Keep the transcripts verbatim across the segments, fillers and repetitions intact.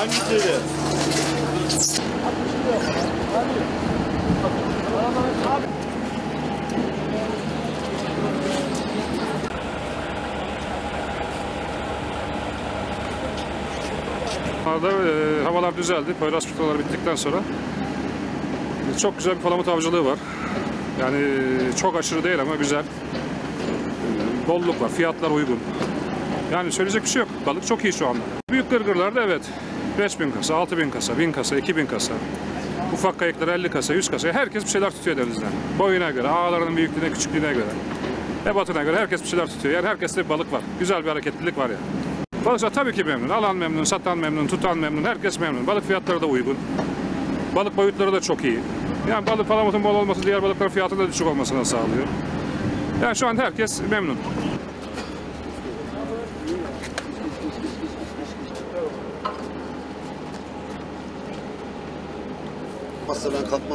Hangileri? Arada e, havalar düzeldi. Poyraz fırtınaları bittikten sonra e, çok güzel bir palamut avcılığı var. Yani e, çok aşırı değil ama güzel. E, bolluk var. Fiyatlar uygun. Yani söyleyecek bir şey yok. Balık çok iyi şu anda. Büyük gırgırlarda evet. beş bin kasa, altı bin kasa, bin kasa, iki bin kasa. Ufak kayıklar elli kasa, yüz kasa. Herkes bir şeyler tutuyor denizden. Boyuna göre, ağlarının büyüklüğüne, küçüklüğüne göre. Ebatına göre herkes bir şeyler tutuyor. Yani herkeste bir balık var. Güzel bir hareketlilik var yani. Balıkçılar tabii ki memnun. Alan memnun, satan memnun, tutan memnun. Herkes memnun. Balık fiyatları da uygun. Balık boyutları da çok iyi. Yani balık palamutun bol olması diğer balıkların fiyatının da düşük olmasına sağlıyor. Yani şu an herkes memnun. Asla ben kalkmam.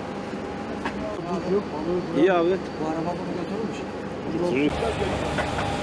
İyi abi. Bu araba bunu götürür mü?